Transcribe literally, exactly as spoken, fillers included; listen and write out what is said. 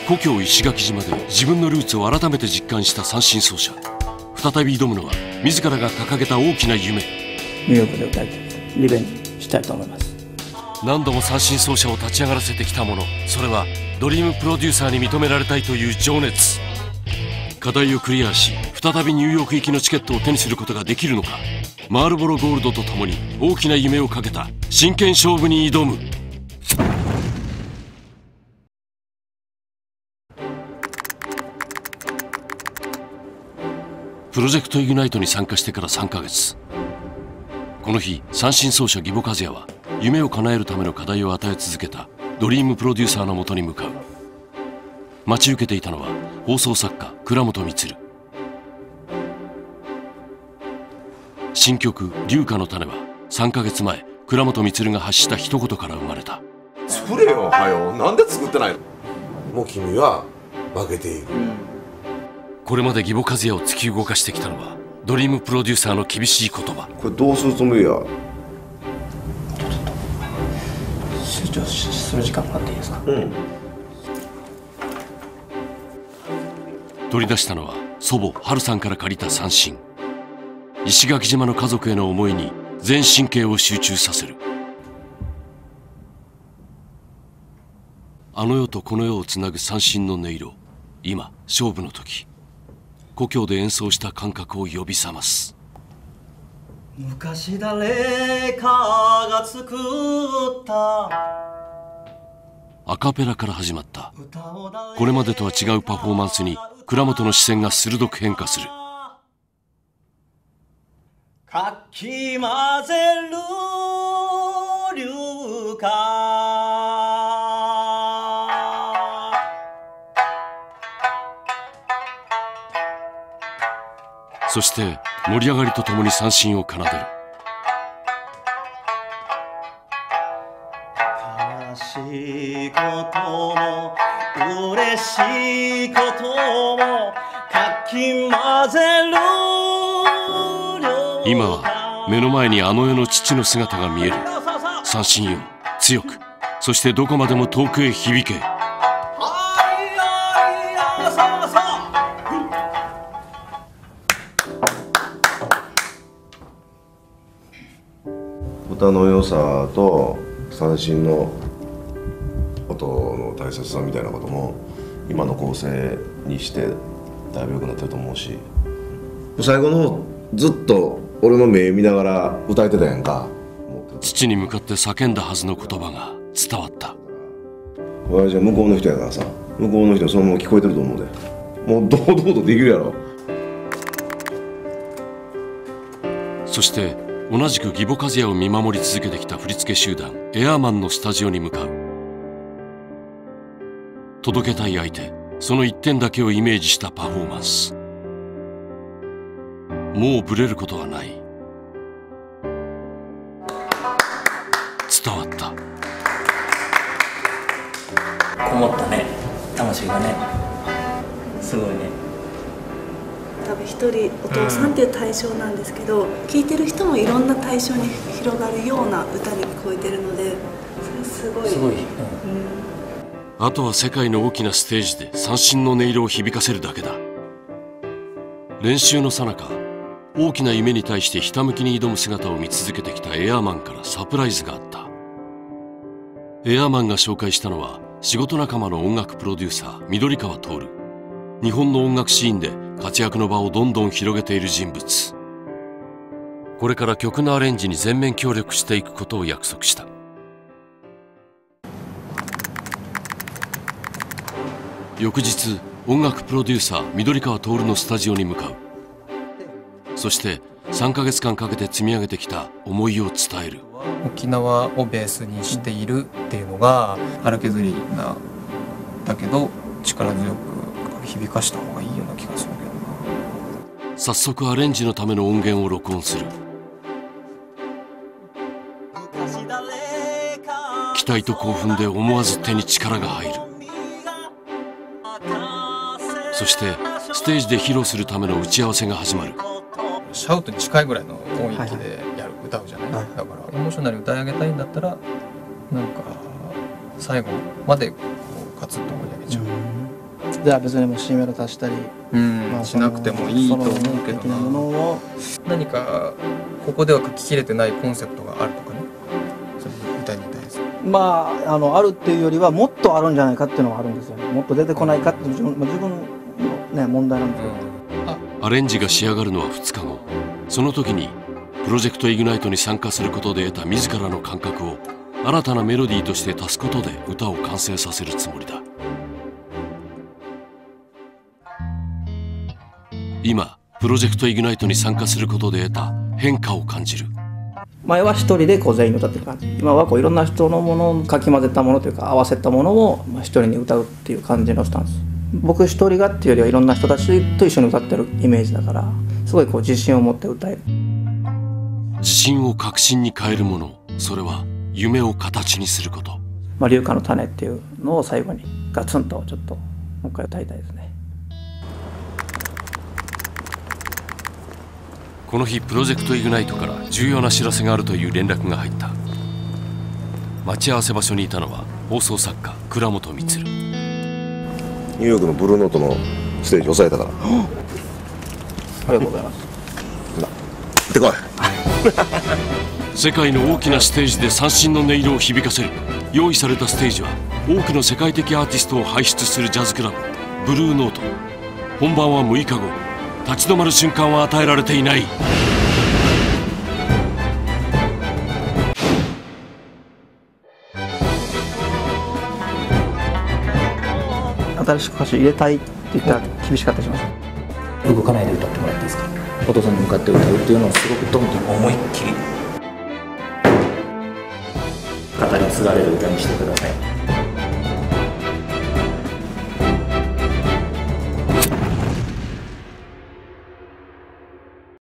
故郷石垣島で自分のルーツを改めて実感した三振奏者。再び挑むのは自らが掲げた大きな夢。 ニューヨークで歌いたい、リベンジしたいと思います。 何度も三振奏者を立ち上がらせてきたもの、それはドリームプロデューサーに認められたいという情熱。課題をクリアし、再びニューヨーク行きのチケットを手にすることができるのか。マールボロゴールドとともに大きな夢をかけた真剣勝負に挑む。プロジェクトイグナイトに参加してからさんかげつ。この日、三振奏者義母和也は夢を叶えるための課題を与え続けたドリームプロデューサーのもとに向かう。待ち受けていたのは放送作家倉本充。新曲「龍華の種」はさんかげつまえ倉本充が発した一言から生まれた。 作れよ、はよ。なんで作ってないの。もう君は負けている、うん、 これまで義母和也を突き動かしてきたのはドリームプロデューサーの厳しい言葉。 これどうするつもりや。 集中する時間もらっていいですか。うん。 取り出したのは祖母春さんから借りた三振。石垣島の家族への思いに全神経を集中させる。あの世とこの世をつなぐ三振の音色。今勝負の時、故郷で演奏した感覚を呼び覚ます。 昔誰かが作ったアカペラから始まったこれまでとは違うパフォーマンスに倉本の視線が鋭く変化する。 かき混ぜる龍華、 そして盛り上がりとともに三振を奏でる。 悲しいことも嬉しいこともかき混ぜる。 今は目の前にあの世の父の姿が見える。三振よ、強く、そしてどこまでも遠くへ響け。 歌の良さと三振の音の大切さみたいなことも今の構成にしてだいぶ良くなってると思うし、最後のずっと俺の目見ながら歌えてたやんか。 父に向かって叫んだはずの言葉が伝わった。 親父は向こうの人やからさ、向こうの人そのまま聞こえてると思うで、もう堂々とできるやろ。 そして同じく義母和也を見守り続けてきた振付集団エアーマンのスタジオに向かう。届けたい相手、その一点だけをイメージしたパフォーマンス。もうブレることはない。伝わった。 こもったね、魂がね、すごいね。 多分一人お父さんっていう対象なんですけど、聴いてる人もいろんな対象に広がるような歌に聞こえてるので、それすごい。すごい。うん、 あとは世界の大きなステージで三振の音色を響かせるだけだ。練習の最中、大きな夢に対してひたむきに挑む姿を見続けてきたエアーマンからサプライズがあった。エアーマンが紹介したのは仕事仲間の音楽プロデューサー緑川徹。日本の音楽シーンで活躍の場をどんどん広げている人物。これから曲のアレンジに全面協力していくことを約束した。翌日、音楽プロデューサー緑川徹のスタジオに向かう。そしてさんかげつかんかけて積み上げてきた思いを伝える。 沖縄をベースにしているっていうのが荒削りなだけど力強く響かした方がいいような気がするけどな。 早速アレンジのための音源を録音する。期待と興奮で思わず手に力が入る。そしてステージで披露するための打ち合わせが始まる。 シャウトに近いぐらいの音域でやる、歌うじゃない、はい、だからエモーショナル歌い上げたいんだったらなんか最後までこうガツッと盛り上げちゃう。 では別にもう C メロ足したり、 うんまあ、 しなくてもいいと思うけど的なものな。 を何かここでは書ききれてないコンセプトがあるとかね、その歌に対する。 まああのあるっていうよりはもっとあるんじゃないかっていうのはあるんですよね。もっと出てこないかって自分、まあ、自分の、ね、問題なんですよ、 うん、 アレンジが仕上がるのはふつかご。その時にプロジェクトイグナイトに参加することで得た自らの感覚を新たなメロディーとして足すことで歌を完成させるつもりだ。今プロジェクトイグナイトに参加することで得た変化を感じる。 前は一人でこう全員歌ってる感じ、今はこういろんな人のものをかき混ぜたものというか合わせたものをまあ一人に歌うっていう感じのスタンス。僕一人がっていうよりはいろんな人たちと一緒に歌ってるイメージだから、すごいこう自信を持って歌える。 自信を確信に変えるもの、それは夢を形にすること。 まあ、龍華の種っていうのを最後にガツンとちょっともう一回歌いたいですね。 この日プロジェクトイグナイトから重要な知らせがあるという連絡が入った。待ち合わせ場所にいたのは放送作家倉本充。 ニューヨークのブルーノートのステージ押さえたから。 ありがとうございます。 行ってこい。 世界の大きなステージで三振の音色を響かせる。用意されたステージは多くの世界的アーティストを輩出するジャズクラブブルーノート。本番はむいかご。立ち止まる瞬間は与えられていない。 新しく歌詞入れたいって言ったら厳しかったりします。 動かないで歌ってもらっていいですか。お父さんに向かって歌うっていうのをすごくどんどん思いっきり語り継がれる歌にしてください。